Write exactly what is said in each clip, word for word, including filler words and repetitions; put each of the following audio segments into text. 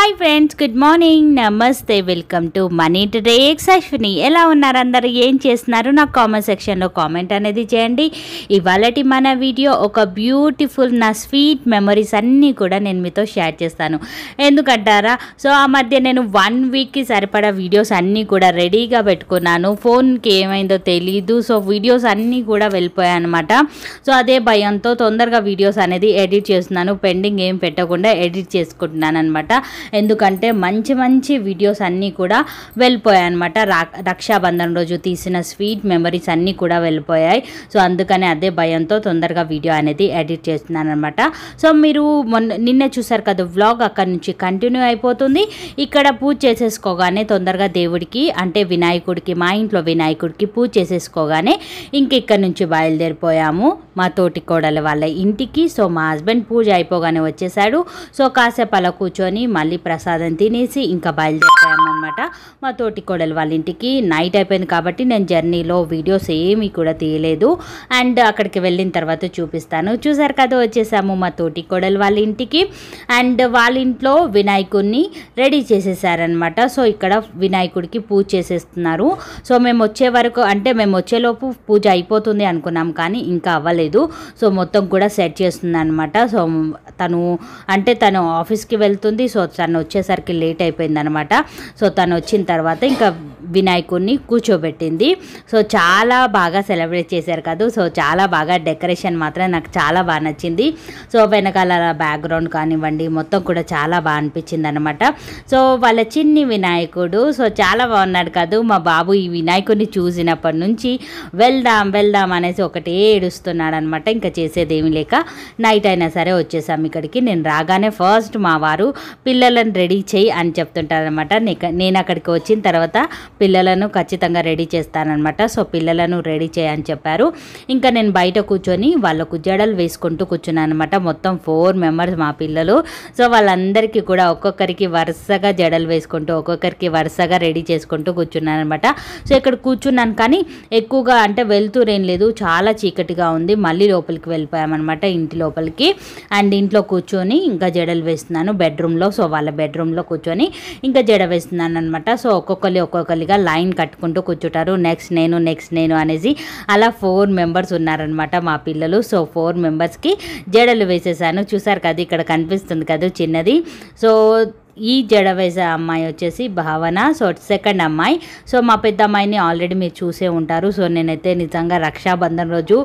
Hi friends, good morning, నమస్తే, welcome to Money Today ఎక్స్ అశ్విని. ఎలా ఉన్నారు అందరు? ఏం చేస్తున్నారు? నాకు కామెంట్ సెక్షన్లో కామెంట్ అనేది చేయండి. ఇవాళటి మన వీడియో ఒక బ్యూటిఫుల్ నా స్వీట్ మెమరీస్ అన్నీ కూడా నేను మీతో షేర్ చేస్తాను. ఎందుకంటారా, సో ఆ మధ్య నేను వన్ వీక్కి సరిపడా వీడియోస్ అన్నీ కూడా రెడీగా పెట్టుకున్నాను. ఫోన్కి ఏమైందో తెలీదు, సో వీడియోస్ అన్నీ కూడా వెళ్ళిపోయాయి అనమాట. సో అదే భయంతో తొందరగా వీడియోస్ అనేది ఎడిట్ చేస్తున్నాను. పెండింగ్ ఏం పెట్టకుండా ఎడిట్ చేసుకుంటున్నాను అనమాట. ఎందుకంటే మంచి మంచి వీడియోస్ అన్నీ కూడా వెళ్ళిపోయాయి అనమాట. రా రక్షాబంధన్ రోజు తీసిన స్వీట్ మెమరీస్ అన్నీ కూడా వెళ్ళిపోయాయి. సో అందుకని అదే భయంతో తొందరగా వీడియో అనేది ఎడిట్ చేస్తున్నాను అనమాట. సో మీరు మొన్న నిన్నే చూసారు కదా వ్లాగ్, అక్కడ నుంచి కంటిన్యూ అయిపోతుంది. ఇక్కడ పూజ చేసేసుకోగానే తొందరగా దేవుడికి అంటే వినాయకుడికి, మా ఇంట్లో వినాయకుడికి పూజ చేసేసుకోగానే ఇంక ఇక్కడ నుంచి బయలుదేరిపోయాము మా తోటి కోడల వాళ్ళ ఇంటికి. సో మా హస్బెండ్ పూజ అయిపోగానే వచ్చేసాడు. సో కాసేపు అలా కూర్చొని మళ్ళీ ప్రసాదం తినేసి ఇంకా బయలుదేరిపోయామన్నమాట మా తోటి కోడలు వాళ్ళ ఇంటికి. నైట్ అయిపోయింది కాబట్టి నేను జర్నీలో వీడియోస్ ఏమీ కూడా తీయలేదు. అండ్ అక్కడికి వెళ్ళిన తర్వాత చూపిస్తాను. చూసారు కదా, వచ్చేసాము మా తోటి కోడలు వాళ్ళ ఇంటికి. అండ్ వాళ్ళ ఇంట్లో వినాయకుడిని రెడీ చేసేసారనమాట. సో ఇక్కడ వినాయకుడికి పూజ చేసేస్తున్నారు. సో మేము వచ్చే వరకు అంటే మేము వచ్చేలోపు పూజ అయిపోతుంది అనుకున్నాం, కానీ ఇంకా అవ్వలేదు. సో మొత్తం కూడా సెట్ చేస్తుంది అనమాట. సో తను అంటే తను ఆఫీస్కి వెళ్తుంది. సో తను వచ్చేసరికి లేట్ అయిపోయింది అనమాట. సో తను వచ్చిన తర్వాత ఇంకా వినాయకుడిని కూర్చోబెట్టింది. సో చాలా బాగా సెలబ్రేట్ చేశారు కదా. సో చాలా బాగా డెకరేషన్ మాత్రం నాకు చాలా బాగా నచ్చింది. సో వెనకాల బ్యాక్గ్రౌండ్ కానివ్వండి మొత్తం కూడా చాలా బాగా అనిపించింది అనమాట. సో వాళ్ళ చిన్ని వినాయకుడు సో చాలా బాగున్నాడు కదా. మా బాబు ఈ వినాయకుడిని చూసినప్పటి నుంచి వెళ్దాం వెళ్దాం అనేసి ఒకటే ఏడుస్తున్నాడు అనమాట. ఇంకా చేసేదేమీ లేక నైట్ అయినా సరే వచ్చేసాం ఇక్కడికి. నేను రాగానే ఫస్ట్ మా వారు పిల్లలను రెడీ చేయి అని చెప్తుంటారనమాట. నేను అక్కడికి వచ్చిన తర్వాత పిల్లలను ఖచ్చితంగా రెడీ చేస్తానన్నమాట. సో పిల్లలను రెడీ చేయని చెప్పారు. ఇంకా నేను బయట కూర్చొని వాళ్ళకు జడలు వేసుకుంటూ కూర్చున్నాను అనమాట. మొత్తం ఫోర్ మెంబర్స్ మా పిల్లలు. సో వాళ్ళందరికీ కూడా ఒక్కొక్కరికి వరుసగా జడలు వేసుకుంటూ ఒక్కొక్కరికి వరుసగా రెడీ చేసుకుంటూ కూర్చున్నాను అనమాట. సో ఇక్కడ కూర్చున్నాను, కానీ ఎక్కువగా అంటే వెళ్తూరేం లేదు, చాలా చీకటిగా ఉంది. మళ్ళీ లోపలికి వెళ్ళిపోయామన్నమాట ఇంటి లోపలికి. అండ్ ఇంట్లో కూర్చొని ఇంకా జడలు వేస్తున్నాను బెడ్రూమ్లో. సో వాళ్ళ బెడ్రూమ్లో కూర్చొని ఇంకా జడ వేస్తున్నాను అనమాట. సో ఒక్కొక్కరి ఒక్కొక్కరిగా లైన్ కట్టుకుంటూ కూర్చుంటారు. నెక్స్ట్ నేను నెక్స్ట్ నేను అనేసి అలా ఫోర్ మెంబర్స్ ఉన్నారనమాట మా పిల్లలు. సో ఫోర్ మెంబర్స్కి జడలు వేసేసాను. చూసారు కదా, ఇక్కడ కనిపిస్తుంది కదా చిన్నది. సో ఈ జడ వేసే అమ్మాయి వచ్చేసి భావన. సో సెకండ్ అమ్మాయి. సో మా పెద్ద అమ్మాయిని ఆల్రెడీ మీరు చూసే ఉంటారు. సో నేనైతే నిజంగా రక్షాబంధన్ రోజు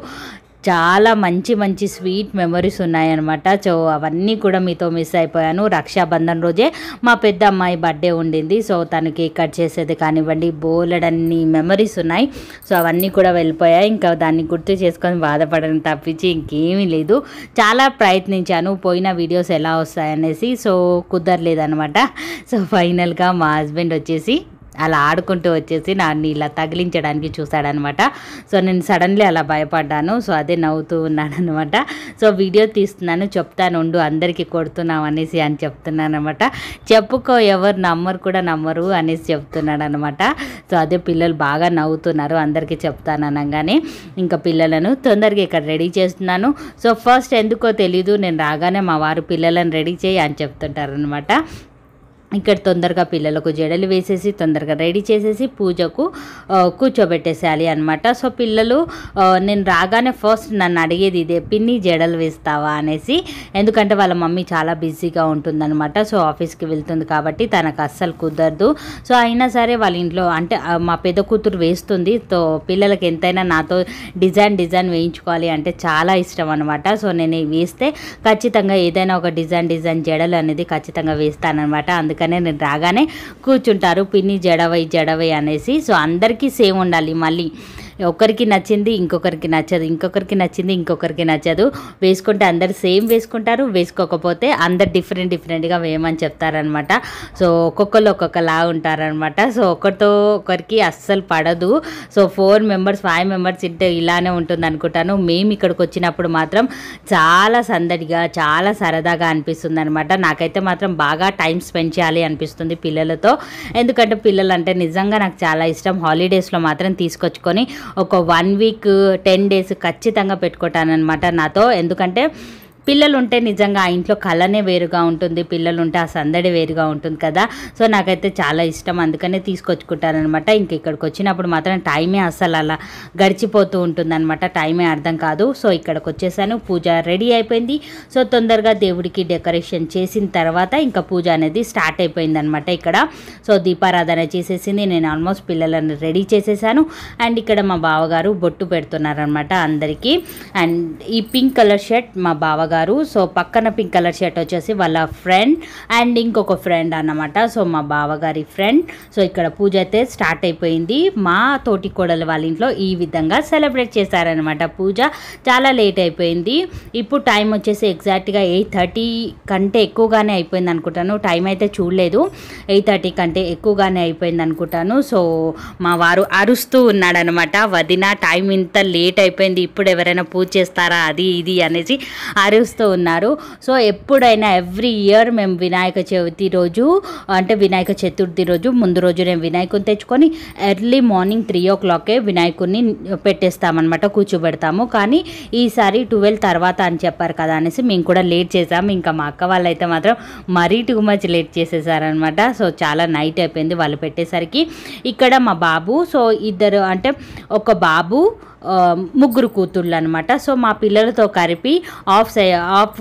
చాలా మంచి మంచి స్వీట్ మెమరీస్ ఉన్నాయన్నమాట. సో అవన్నీ కూడా మీతో మిస్ అయిపోయాను. రక్షాబంధన్ రోజే మా పెద్ద అమ్మాయి బర్త్డే ఉండింది. సో తను కేక్ కట్ చేసేది కానివ్వండి బోలెడన్ని మెమరీస్ ఉన్నాయి. సో అవన్నీ కూడా వెళ్ళిపోయాయి. ఇంకా దాన్ని గుర్తు చేసుకొని బాధపడడం తప్పించి ఇంకేమీ లేదు. చాలా ప్రయత్నించాను పోయిన వీడియోస్ ఎలా వస్తాయనేసి, సో కుదరలేదనమాట. సో ఫైనల్గా మా హస్బెండ్ వచ్చేసి అలా ఆడుకుంటూ వచ్చేసి నన్ను ఇలా తగిలించడానికి చూశాడనమాట. సో నేను సడన్లీ అలా భయపడ్డాను. సో అదే నవ్వుతూ ఉన్నాను అనమాట. సో వీడియో తీస్తున్నాను, చెప్తాను ఉండు అందరికీ కొడుతున్నాం అనేసి అని చెప్తున్నాను అనమాట. చెప్పుకో ఎవరు నమ్మరు కూడా నమ్మరు అనేసి చెప్తున్నాడు అనమాట. సో అదే పిల్లలు బాగా నవ్వుతున్నారు అందరికీ చెప్తాను అనగానే. ఇంకా పిల్లలను తొందరగా ఇక్కడ రెడీ చేస్తున్నాను. సో ఫస్ట్ ఎందుకో తెలీదు, నేను రాగానే మా వారు పిల్లలను రెడీ చేయి అని చెప్తుంటారు అనమాట. ఇక్కడ తొందరగా పిల్లలకు జడలు వేసేసి తొందరగా రెడీ చేసేసి పూజకు కూర్చోబెట్టేసేయాలి అనమాట. సో పిల్లలు నేను రాగానే ఫస్ట్ నన్ను అడిగేది ఇదే, పిన్ని జడలు వేస్తావా అనేసి. ఎందుకంటే వాళ్ళ మమ్మీ చాలా బిజీగా ఉంటుందన్నమాట. సో ఆఫీస్కి వెళ్తుంది కాబట్టి తనకు అస్సలు కుదరదు. సో అయినా సరే వాళ్ళ ఇంట్లో అంటే మా పెద్ద కూతురు వేస్తుంది. సో పిల్లలకి ఎంతైనా నాతో డిజైన్ డిజైన్ వేయించుకోవాలి అంటే చాలా ఇష్టం అనమాట. సో నేను వేస్తే ఖచ్చితంగా ఏదైనా ఒక డిజైన్ డిజైన్ జడలు అనేది ఖచ్చితంగా వేస్తానమాట. అందుకని కానీ నేను రాగానే కూర్చుంటారు పిన్ని జడవై జడవై అనేసి. సో అందరికీ సేమ్ ఉండాలి. మళ్ళీ ఒకరికి నచ్చింది ఇంకొకరికి నచ్చదు, ఇంకొకరికి నచ్చింది ఇంకొకరికి నచ్చదు. వేసుకుంటే అందరు సేమ్ వేసుకుంటారు, వేసుకోకపోతే అందరు డిఫరెంట్ డిఫరెంట్గా వేయమని చెప్తారనమాట. సో ఒక్కొక్కరు ఒక్కొక్కలా ఉంటారనమాట. సో ఒకరితో ఒకరికి అస్సలు పడదు. So four members five members ఇంటే ఇలానే ఉంటుంది అనుకుంటాను. మేము ఇక్కడికి వచ్చినప్పుడు మాత్రం చాలా సందడిగా చాలా సరదాగా అనిపిస్తుంది అనమాట. నాకైతే మాత్రం బాగా టైం స్పెండ్ చేయాలి అనిపిస్తుంది పిల్లలతో. ఎందుకంటే పిల్లలు అంటే నిజంగా నాకు చాలా ఇష్టం. హాలిడేస్లో మాత్రం తీసుకొచ్చుకొని ఒక వన్ వీక్ టెన్ డేస్ ఖచ్చితంగా పెట్టుకుంటానమాట నాతో. ఎందుకంటే పిల్లలు ఉంటే నిజంగా ఆ ఇంట్లో కళనే వేరుగా ఉంటుంది, పిల్లలు ఉంటే ఆ సందడి వేరుగా ఉంటుంది కదా. సో నాకైతే చాలా ఇష్టం, అందుకనే తీసుకొచ్చుకుంటానమాట. ఇంక ఇక్కడికి వచ్చినప్పుడు మాత్రం టైమే అస్సలు అలా గడిచిపోతూ ఉంటుందన్నమాట, టైమే అర్థం కాదు. సో ఇక్కడికి వచ్చేసాను, పూజ రెడీ అయిపోయింది. సో తొందరగా దేవుడికి డెకరేషన్ చేసిన తర్వాత ఇంకా పూజ అనేది స్టార్ట్ అయిపోయిందనమాట ఇక్కడ. సో దీపారాధన చేసేసింది, నేను ఆల్మోస్ట్ పిల్లలను రెడీ చేసేసాను. అండ్ ఇక్కడ మా బావగారు బొట్టు పెడుతున్నారనమాట అందరికీ. అండ్ ఈ పింక్ కలర్ షర్ట్ మా బావగారు, సో పక్కన పింక్ కలర్ షర్ట్ వచ్చేసి వాళ్ళ ఫ్రెండ్ అండ్ ఇంకొక ఫ్రెండ్ అన్నమాట. సో మా బావగారి ఫ్రెండ్. సో ఇక్కడ పూజ అయితే స్టార్ట్ అయిపోయింది. మా తోటి కోడలు వాళ్ళ ఇంట్లో ఈ విధంగా సెలబ్రేట్ చేశారనమాట. పూజ చాలా లేట్ అయిపోయింది. ఇప్పుడు టైం వచ్చేసి ఎగ్జాక్ట్గా ఎయిట్ థర్టీ కంటే ఎక్కువగానే అయిపోయింది అనుకుంటాను, టైం అయితే చూడలేదు. ఎయిట్ థర్టీ కంటే ఎక్కువగానే అయిపోయింది అనుకుంటాను. సో మా వారు అరుస్తూ ఉన్నాడనమాట, వదిన టైం ఇంత లేట్ అయిపోయింది, ఇప్పుడు ఎవరైనా పూజ చేస్తారా అది ఇది అనేసి అరుస్తూ ఉన్నారు. సో ఎప్పుడైనా ఎవ్రీ ఇయర్ మేము వినాయక చవితి రోజు అంటే వినాయక చతుర్థి రోజు ముందు రోజు నేను వినాయకుని తెచ్చుకొని ఎర్లీ మార్నింగ్ త్రీ ఓ క్లాకే వినాయకుడిని పెట్టేస్తామన్నమాట, కూర్చోబెడతాము. కానీ ఈసారి ట్వెల్వ్ తర్వాత అని చెప్పారు కదా అనేసి మేము కూడా లేట్ చేసాము. ఇంకా మా అక్క వాళ్ళు అయితే మాత్రం మరీ టూ మచ్ లేట్ చేసేసారనమాట. సో చాలా నైట్ అయిపోయింది వాళ్ళు పెట్టేసరికి. ఇక్కడ మా బాబు, సో ఇద్దరు అంటే ఒక బాబు ముగ్గురు కూతుళ్ళు అనమాట. సో మా పిల్లలతో కలిపి హాఫ్ సై హాఫ్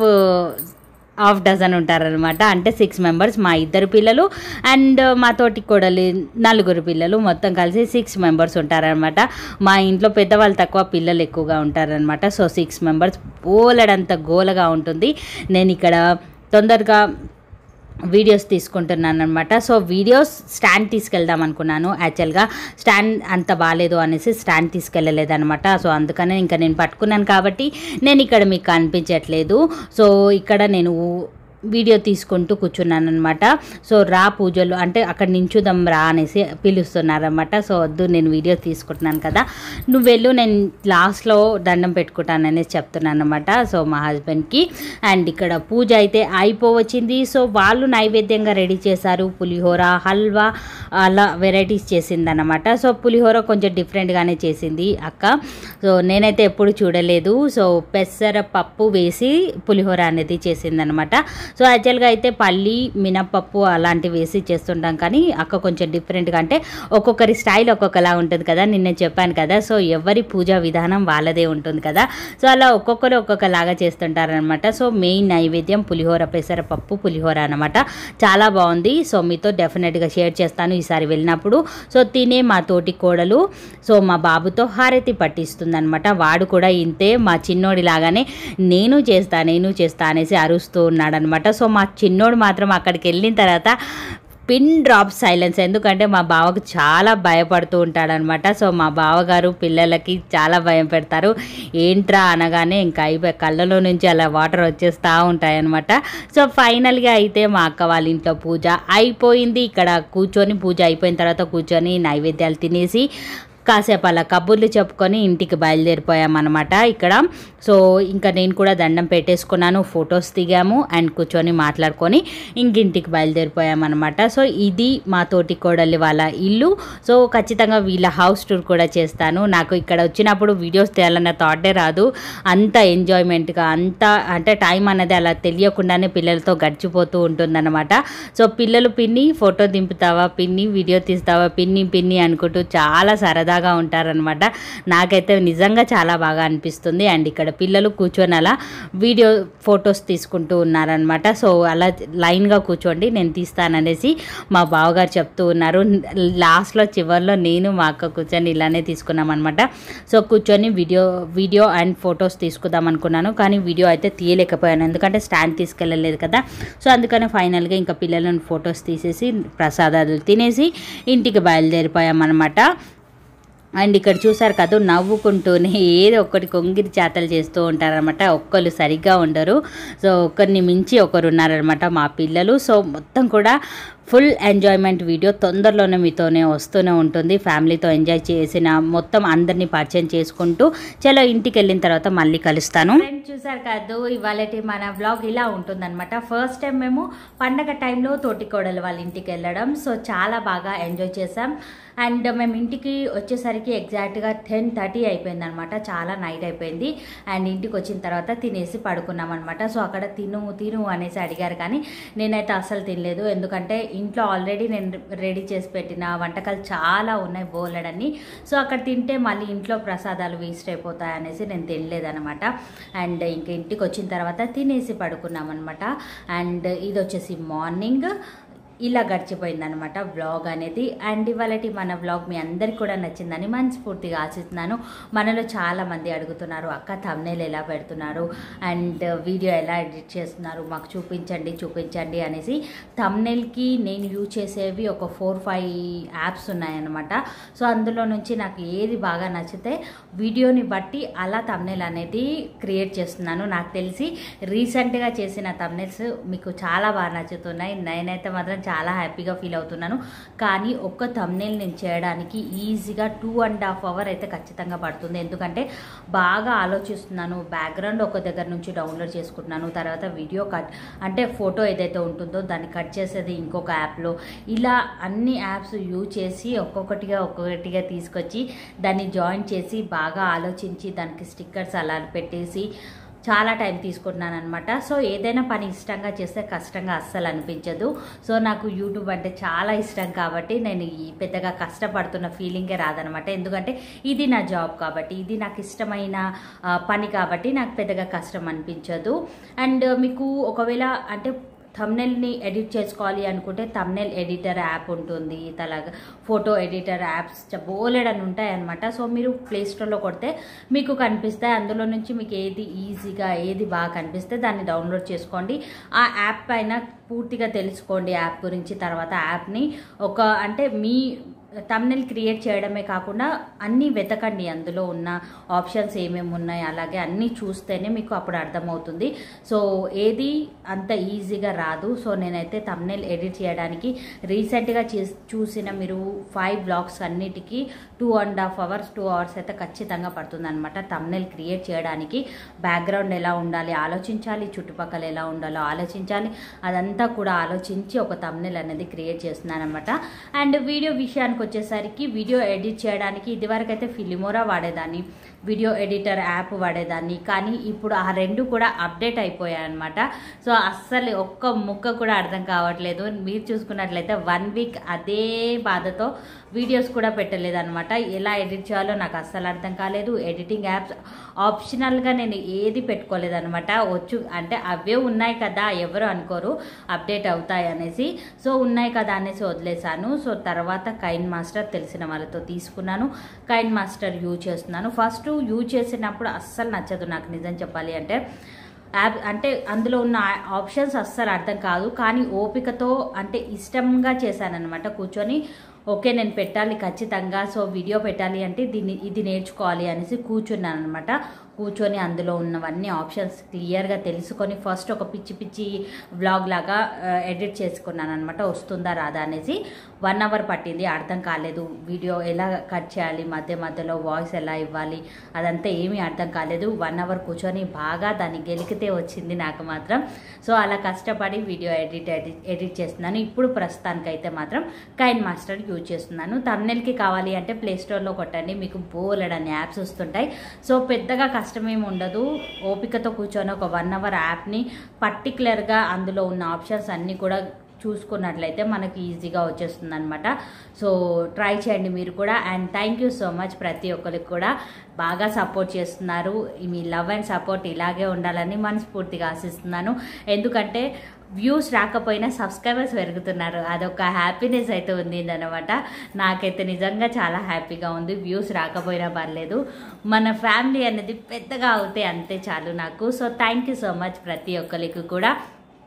హాఫ్ డజన్ ఉంటారనమాట, అంటే సిక్స్ మెంబర్స్ మా ఇద్దరు పిల్లలు అండ్ మా తోటి కోడలి నలుగురు పిల్లలు, మొత్తం కలిసి సిక్స్ మెంబర్స్ ఉంటారనమాట. మా ఇంట్లో పెద్దవాళ్ళు తక్కువ, పిల్లలు ఎక్కువగా ఉంటారనమాట. సో సిక్స్ మెంబర్స్ బోలెడంత గోలగా ఉంటుంది. నేను ఇక్కడ తొందరగా వీడియోస్ తీసుకుంటున్నాను అనమాట. సో వీడియోస్ స్టాండ్ తీసుకెళ్దాం అనుకున్నాను, యాక్చువల్గా స్టాండ్ అంత బాగాలేదు అనేసి స్టాండ్ తీసుకెళ్ళలేదనమాట. సో అందుకనే ఇంకా నేను పట్టుకున్నాను కాబట్టి నేను ఇక్కడ మీకు కనిపించట్లేదు. సో ఇక్కడ నేను వీడియో తీసుకుంటూ కూర్చున్నాను అనమాట. సో రా పూజలు అంటే అక్కడ నించుదాం రా అనేసి పిలుస్తున్నారనమాట. సో వద్దు నేను వీడియో తీసుకుంటున్నాను కదా, నువ్వు వెళ్ళు, నేను లాస్ట్లో దండం పెట్టుకుంటాను అనేసి చెప్తున్నాను అనమాట. సో మా హస్బెండ్కి. అండ్ ఇక్కడ పూజ అయితే అయిపోవచ్చింది. సో వాళ్ళు నైవేద్యంగా రెడీ చేశారు, పులిహోర, హల్వా, అలా వెరైటీస్ చేసిందనమాట. సో పులిహోర కొంచెం డిఫరెంట్గానే చేసింది అక్క. సో నేనైతే ఎప్పుడు చూడలేదు. సో పెసర పప్పు వేసి పులిహోర అనేది చేసిందనమాట. సో యాక్చువల్గా అయితే పల్లి, మినపప్పు అలాంటివి వేసి చేస్తుంటాం, కానీ అక్క కొంచెం డిఫరెంట్గా, అంటే ఒక్కొక్కరి స్టైల్ ఒక్కొక్కలా ఉంటుంది కదా, నిన్న చెప్పాను కదా. సో ఎవరి పూజా విధానం వాళ్ళదే ఉంటుంది కదా. సో అలా ఒక్కొక్కరు ఒక్కొక్కలాగా చేస్తుంటారనమాట. సో మెయిన్ నైవేద్యం పులిహోర, పెసరపప్పు పులిహోర అనమాట. చాలా బాగుంది. సో మీతో డెఫినెట్గా షేర్ చేస్తాను ఈసారి వెళ్ళినప్పుడు. సో తినే మా తోటి కోడలు సో మా బాబుతో హారతి పట్టిస్తుంది అనమాట. వాడు కూడా ఇంతే, మా చిన్నోడి లాగానే నేను చేస్తా నేను చేస్తా అనేసి అరుస్తూ ఉన్నాడనమాట. సో మా చిన్నోడు మాత్రం అక్కడికి వెళ్ళిన తర్వాత పిన్ డ్రాప్ సైలెన్స్, ఎందుకంటే మా బావకు చాలా భయపడుతూ ఉంటాడనమాట. సో మా బావగారు పిల్లలకి చాలా భయం పెడతారు. ఏంట్రా అనగానే ఇంకా అయిపోయి కళ్ళలో నుంచి అలా వాటర్ వచ్చేస్తూ ఉంటాయన్నమాట. సో ఫైనల్గా అయితే మా అక్క వాళ్ళ ఇంట్లో పూజ అయిపోయింది. ఇక్కడ కూర్చొని పూజ అయిపోయిన తర్వాత కూర్చొని నైవేద్యాలు తినేసి కాసేపు అలా కబుర్లు చెప్పుకొని ఇంటికి బయలుదేరిపోయామన్నమాట ఇక్కడ. సో ఇంకా నేను కూడా దండం పెట్టేసుకున్నాను, ఫొటోస్ దిగాము అండ్ కూర్చొని మాట్లాడుకొని ఇంకింటికి బయలుదేరిపోయామన్నమాట. సో ఇది మా తోటి కోడలి వాళ్ళ ఇల్లు. సో ఖచ్చితంగా వీళ్ళ హౌస్ టూర్ కూడా చేస్తాను. నాకు ఇక్కడ వచ్చినప్పుడు వీడియోస్ తీయాలన్న థాటే రాదు, అంత ఎంజాయ్మెంట్గా అంత అంటే టైం అనేది అలా తెలియకుండానే పిల్లలతో గడిచిపోతూ ఉంటుందన్నమాట. సో పిల్లలు పిన్ని ఫోటో దింపుతావా, పిన్ని వీడియో తీస్తావా, పిన్ని పిన్ని అనుకుంటూ చాలా సరదాగా ఉంటారనమాట. నాకైతే నిజంగా చాలా బాగా అనిపిస్తుంది. అండ్ ఇక్కడ పిల్లలు కూర్చొని అలా వీడియో ఫొటోస్ తీసుకుంటూ ఉన్నారనమాట. సో అలా లైన్గా కూర్చోండి నేను తీస్తాననేసి మా బావగారు చెప్తూ ఉన్నారు. లాస్ట్లో చివరిలో నేను మా అక్క కూర్చొని ఇలానే తీసుకున్నాం అనమాట. సో కూర్చొని వీడియో వీడియో అండ్ ఫొటోస్ తీసుకుందాం అనుకున్నాను, కానీ వీడియో అయితే తీయలేకపోయాను ఎందుకంటే స్టాండ్ తీసుకెళ్ళలేదు కదా. సో అందుకని ఫైనల్గా ఇంకా పిల్లలను ఫొటోస్ తీసేసి ప్రసాదాలు తినేసి ఇంటికి బయలుదేరిపోయామన్నమాట. అండ్ ఇక్కడ చూసారు కదా నవ్వుకుంటూనే ఏదో ఒక్కటి కొంగిరి చేతలు చేస్తూ ఉంటారనమాట. ఒక్కరు సరిగ్గా ఉండరు. సో ఒకరిని మించి ఒకరు ఉన్నారనమాట మా పిల్లలు. సో మొత్తం కూడా ఫుల్ ఎంజాయ్మెంట్ వీడియో తొందరలోనే మీతోనే వస్తూనే ఉంటుంది. ఫ్యామిలీతో ఎంజాయ్ చేసిన మొత్తం అందరినీ పరిచయం చేసుకుంటూ చలో ఇంటికి వెళ్ళిన తర్వాత మళ్ళీ కలుస్తాను. ఫ్రెండ్స్ చూసారు కాదు, ఇవాళ మన వ్లాగ్ ఇలా ఉంటుందన్నమాట. ఫస్ట్ టైం మేము పండగ టైంలో తోటికోడలు వాళ్ళ ఇంటికి వెళ్ళడం, సో చాలా బాగా ఎంజాయ్ చేసాం. అండ్ మేము ఇంటికి వచ్చేసరికి ఎగ్జాక్ట్గా టెన్ థర్టీ అయిపోయింది అనమాట, చాలా నైట్ అయిపోయింది. అండ్ ఇంటికి వచ్చిన తర్వాత తినేసి పడుకున్నాం అనమాట. సో అక్కడ తిను తిను అనేసి అడిగారు, కానీ నేనైతే అస్సలు తినలేదు. ఎందుకంటే ఇంట్లో ఆల్రెడీ నేను రెడీ చేసి పెట్టిన వంటకాలు చాలా ఉన్నాయి బోలెడన్ని. సో అక్కడ తింటే మళ్ళీ ఇంట్లో ప్రసాదాలు వేస్ట్ అయిపోతాయి అనేసి నేను తినలేదనమాట. అండ్ ఇంక ఇంటికి వచ్చిన తర్వాత తినేసి పడుకున్నాం అనమాట. అండ్ ఇది వచ్చేసి మార్నింగ్ ఇలా గడిచిపోయిందనమాట వ్లాగ్ అనేది. అండ్ ఇవాళ మన వ్లాగ్ మీ అందరికి కూడా నచ్చిందని మనస్ఫూర్తిగా ఆశిస్తున్నాను. మనలో చాలామంది అడుగుతున్నారు, అక్క థంబ్నెయిల్ ఎలా పెడుతున్నారు అండ్ వీడియో ఎలా ఎడిట్ చేస్తున్నారు, మాకు చూపించండి చూపించండి అనేసి. థంబ్నెయిల్కి నేను యూజ్ చేసేవి ఒక ఫోర్ ఫైవ్ యాప్స్ ఉన్నాయన్నమాట. సో అందులో నుంచి నాకు ఏది బాగా నచ్చితే వీడియోని బట్టి అలా థంబ్నెయిల్ అనేది క్రియేట్ చేస్తున్నాను. నాకు తెలిసి రీసెంట్గా చేసిన థంబ్నెయిల్స్ మీకు చాలా బాగా నచ్చుతున్నాయి. నేనైతే మాత్రం చాలా హ్యాపీగా ఫీల్ అవుతున్నాను. కానీ ఒక్క థంబ్నెయిల్ నేను చేయడానికి ఈజీగా టూ అండ్ హాఫ్ అవర్ అయితే ఖచ్చితంగా పడుతుంది. ఎందుకంటే బాగా ఆలోచిస్తున్నాను, బ్యాక్గ్రౌండ్ ఒక దగ్గర నుంచి డౌన్లోడ్ చేసుకుంటున్నాను, తర్వాత వీడియో కట్ అంటే ఫోటో ఏదైతే ఉంటుందో దాన్ని కట్ చేసేది ఇంకొక యాప్లో, ఇలా అన్ని యాప్స్ యూజ్ చేసి ఒక్కొక్కటిగా ఒక్కొక్కటిగా తీసుకొచ్చి దాన్ని జాయిన్ చేసి బాగా ఆలోచించి దానికి స్టిక్కర్స్ అలా పెట్టేసి చాలా టైం తీసుకుంటున్నాను అనమాట. సో ఏదైనా పని ఇష్టంగా చేస్తే కష్టంగా అస్సలు అనిపించదు. సో నాకు యూట్యూబ్ అంటే చాలా ఇష్టం కాబట్టి నేను ఈ పెద్దగా కష్టపడుతున్న ఫీలింగే రాదనమాట. ఎందుకంటే ఇది నా జాబ్ కాబట్టి, ఇది నాకు ఇష్టమైన పని కాబట్టి నాకు పెద్దగా కష్టం అనిపించదు. అండ్ మీకు ఒకవేళ అంటే థంబ్నెయిల్ని ఎడిట్ చేసుకోవాలి అనుకుంటే థంబ్నెయిల్ ఎడిటర్ యాప్ ఉంటుంది, అలాగా ఫోటో ఎడిటర్ యాప్స్ బోలెడని ఉంటాయి అనమాట. సో మీరు ప్లేస్టోర్లో కొడితే మీకు కనిపిస్తాయి. అందులో నుంచి మీకు ఏది ఈజీగా ఏది బాగా కనిపిస్తే దాన్ని డౌన్లోడ్ చేసుకోండి. ఆ యాప్ పైన పూర్తిగా తెలుసుకోండి యాప్ గురించి. తర్వాత యాప్ని ఒక అంటే మీ థంబ్నెయిల్ క్రియేట్ చేయడమే కాకుండా అన్నీ వెతకండి, అందులో ఉన్న ఆప్షన్స్ ఏమేమి ఉన్నాయి అలాగే అన్నీ చూస్తేనే మీకు అప్పుడు అర్థమవుతుంది. సో ఏది అంత ఈజీగా రాదు. సో నేనైతే థంబ్నెయిల్ ఎడిట్ చేయడానికి రీసెంట్గా చూసిన మీరు ఫైవ్ బ్లాగ్స్ అన్నిటికీ two and half hours two hours అయితే ఖచ్చితంగా పడుతుంది అనమాట. థంబ్నెయిల్ క్రియేట్ చేయడానికి బ్యాక్గ్రౌండ్ ఎలా ఉండాలి ఆలోచించాలి, చుట్టుపక్కల ఎలా ఉండాలో ఆలోచించాలి, అదంతా కూడా ఆలోచించి ఒక థంబ్నెయిల్ అనేది క్రియేట్ చేస్తున్నాను అనమాట. అండ్ వీడియో విషయానికి వచ్చేసరికి వీడియో ఎడిట్ చేయడానికి ఇదివరకు అయితే ఫిలిమోరా వాడేదాన్ని, వీడియో ఎడిటర్ యాప్ వాడేదాన్ని. కానీ ఇప్పుడు ఆ రెండు కూడా అప్డేట్ అయిపోయాయి అనమాట. సో అస్సలు ఒక్క ముక్క కూడా అర్థం కావట్లేదు. మీరు చూసుకున్నట్లయితే వన్ వీక్ అదే బాధతో వీడియోస్ కూడా పెట్టలేదు అనమాట. ఎలా ఎడిట్ చేయాలో నాకు అస్సలు అర్థం కాలేదు. ఎడిటింగ్ యాప్స్ ఆప్షనల్గా నేను ఏది పెట్టుకోలేదనమాట. వచ్చు అంటే అవే ఉన్నాయి కదా, ఎవరు అనుకోరు అప్డేట్ అవుతాయి అనేసి. సో ఉన్నాయి కదా అనేసి వదిలేసాను. సో తర్వాత కైన్ మాస్టర్ తెలిసిన వాళ్ళతో తీసుకున్నాను. కైన్ మాస్టర్ యూజ్ చేస్తున్నాను. ఫస్ట్ యూజ్ చేసినప్పుడు అస్సలు నచ్చదు నాకు, నిజం చెప్పాలి అంటే. యాప్ అంటే అందులో ఉన్న ఆప్షన్స్ అస్సలు అర్థం కాదు. కానీ ఓపికతో అంటే ఇష్టంగా చేశానన్నమాట కూర్చొని. ఓకే నేను పెట్టాలి ఖచ్చితంగా, సో వీడియో పెట్టాలి అంటే దీన్ని ఇది నేర్చుకోవాలి అనేసి కూర్చున్నాను అనమాట. కూర్చొని అందులో ఉన్నవన్నీ ఆప్షన్స్ క్లియర్గా తెలుసుకొని ఫస్ట్ ఒక పిచ్చి పిచ్చి వ్లాగ్ లాగా ఎడిట్ చేసుకున్నాను అనమాట. వస్తుందా రాదా అనేసి వన్ అవర్ పట్టింది, అర్థం కాలేదు. వీడియో ఎలా కట్ చేయాలి, మధ్య మధ్యలో వాయిస్ ఎలా ఇవ్వాలి, అదంతా ఏమీ అర్థం కాలేదు. వన్ అవర్ కూర్చొని బాగా దాన్ని గెలికితే వచ్చింది నాకు మాత్రం. సో అలా కష్టపడి వీడియో ఎడిట్ ఎడిట్ ఎడిట్ చేస్తున్నాను. ఇప్పుడు ప్రస్తుతానికైతే మాత్రం కైన్ మాస్టర్ యూజ్ చేస్తున్నాను. థంబ్నెయిల్కి కావాలి అంటే ప్లేస్టోర్లో కొట్టండి, మీకు బోలెడన్ని యాప్స్ వస్తుంటాయి. సో పెద్దగా కష్టమేమి ఉండదు. ఓపికతో కూర్చొని ఒక వన్ అవర్ యాప్ని పర్టికులర్గా అందులో ఉన్న ఆప్షన్స్ అన్నీ కూడా చూసుకున్నట్లయితే మనకి ఈజీగా వచ్చేస్తుంది అనమాట. సో ట్రై చేయండి మీరు కూడా. And thank you so much ప్రతి ఒక్కరికి కూడా బాగా సపోర్ట్ చేస్తున్నారు. మీ లవ్ అండ్ సపోర్ట్ ఇలాగే ఉండాలని మనస్ఫూర్తిగా ఆశిస్తున్నాను. ఎందుకంటే వ్యూస్ రాకపోయినా సబ్స్క్రైబర్స్ పెరుగుతున్నారు, అదొక హ్యాపీనెస్ అయితే ఉంది అనమాట. నాకైతే నిజంగా చాలా హ్యాపీగా ఉంది. వ్యూస్ రాకపోయినా పర్లేదు, మన ఫ్యామిలీ అనేది పెద్దగా అవుతే అంతే చాలు నాకు. So thank you so much ప్రతి ఒక్కరికి కూడా.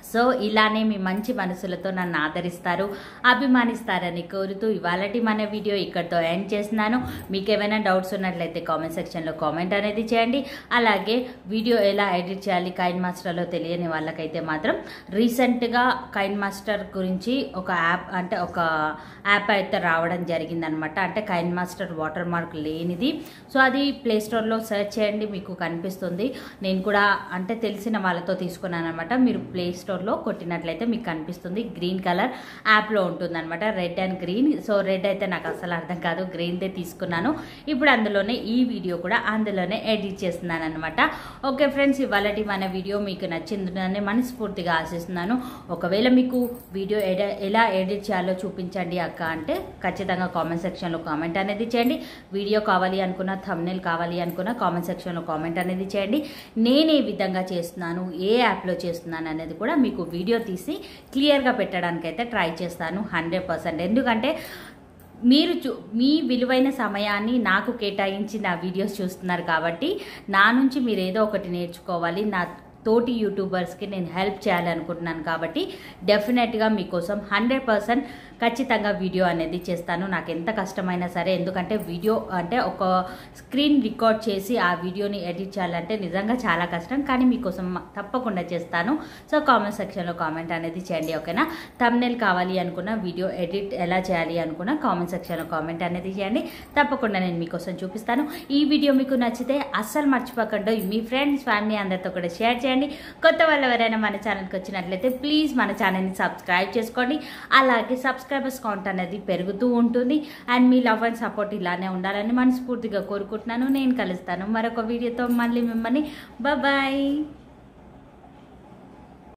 సో ఇలానే మీ మంచి మనసులతో నన్ను ఆదరిస్తారు, అభిమానిస్తారని కోరుతూ ఇవాళటి మన వీడియో ఇక్కడితో ఎండ్ చేస్తున్నాను. మీకు ఏమైనా డౌట్స్ ఉన్నట్లయితే కామెంట్ సెక్షన్లో కామెంట్ అనేది చేయండి. అలాగే వీడియో ఎలా ఎడిట్ చేయాలి కైన్ మాస్టర్లో తెలియని వాళ్ళకైతే మాత్రం రీసెంట్గా కైన్ మాస్టర్ గురించి ఒక యాప్ అంటే ఒక యాప్ అయితే రావడం జరిగిందనమాట. అంటే కైన్ మాస్టర్ వాటర్ మార్క్ లేనిది. సో అది ప్లే స్టోర్లో సెర్చ్ చేయండి, మీకు కనిపిస్తుంది. నేను కూడా అంటే తెలిసిన వాళ్ళతో తీసుకున్నాను అనమాట. మీరు ప్లే స్టోర్ లో కొట్టినట్లయితే మీకు కనిపిస్తుంది. గ్రీన్ కలర్ యాప్ లో ఉంటుంది అనమాట, red and green. So red అయితే నాకు అసలు అర్థం కాదు, గ్రీన్ దే తీసుకున్నాను. ఇప్పుడు అందులోనే ఈ వీడియో కూడా అందులోనే ఎడిట్ చేస్తున్నాను అనమాట. ఓకే ఫ్రెండ్స్, ఇవాళటి మన వీడియో మీకు నచ్చిందని మనస్ఫూర్తిగా ఆశిస్తున్నాను. ఒకవేళ మీకు వీడియో ఎలా ఎడిట్ చేయాలో చూపించండి అక్క అంటే ఖచ్చితంగా కామెంట్ సెక్షన్ లో కామెంట్ అనేది చేయండి. వీడియో కావాలి అనుకున్న, థంబ్నెయిల్ కావాలి అనుకున్న కామెంట్ సెక్షన్ లో కామెంట్ అనేది చేయండి. నేను ఏ విధంగా చేస్తున్నాను, ఏ యాప్ లో చేస్తున్నాను అనేది కూడా మీకు వీడియో తీసి క్లియర్గా పెట్టడానికి అయితే ట్రై చేస్తాను హండ్రెడ్ పర్సెంట్. ఎందుకంటే మీరు చూ మీ విలువైన సమయాన్ని నాకు కేటాయించి నా వీడియోస్ చూస్తున్నారు కాబట్టి నా నుంచి మీరు ఏదో ఒకటి నేర్చుకోవాలి, నా తోటి యూట్యూబర్స్కి నేను హెల్ప్ చేయాలి అనుకుంటున్నాను. కాబట్టి డెఫినెట్గా మీకోసం హండ్రెడ్ పర్సెంట్ ఖచ్చితంగా వీడియో అనేది చేస్తాను, నాకు ఎంత కష్టమైనా సరే. ఎందుకంటే వీడియో అంటే ఒక స్క్రీన్ రికార్డ్ చేసి ఆ వీడియోని ఎడిట్ చేయాలంటే నిజంగా చాలా కష్టం, కానీ మీకోసం తప్పకుండా చేస్తాను. సో కామెంట్ సెక్షన్లో కామెంట్ అనేది చేయండి, ఓకేనా. థంబ్నెయిల్ కావాలి అనుకున్న, వీడియో ఎడిట్ ఎలా చేయాలి అనుకున్న కామెంట్ సెక్షన్లో కామెంట్ అనేది చేయండి, తప్పకుండా నేను మీకోసం చూపిస్తాను. ఈ వీడియో మీకు నచ్చితే అస్సలు మర్చిపోకుండా మీ ఫ్రెండ్స్ ఫ్యామిలీ అందరితో కూడా షేర్ చేయండి. కొత్త వాళ్ళు ఎవరైనా మన ఛానల్కి వచ్చినట్లయితే ప్లీజ్ మన ఛానల్ని సబ్స్క్రైబ్ చేసుకోండి. అలాగే సబ్స్క్రైబర్స్ కౌంట్ అనేది పెరుగుతూ ఉంటుంది. అండ్ మీ లవ్ అండ్ సపోర్ట్ ఇలానే ఉండాలని మనస్ఫూర్తిగా కోరుకుంటున్నాను. నేను కలుస్తాను మరొక వీడియోతో మళ్ళీ మిమ్మల్ని. బాయ్.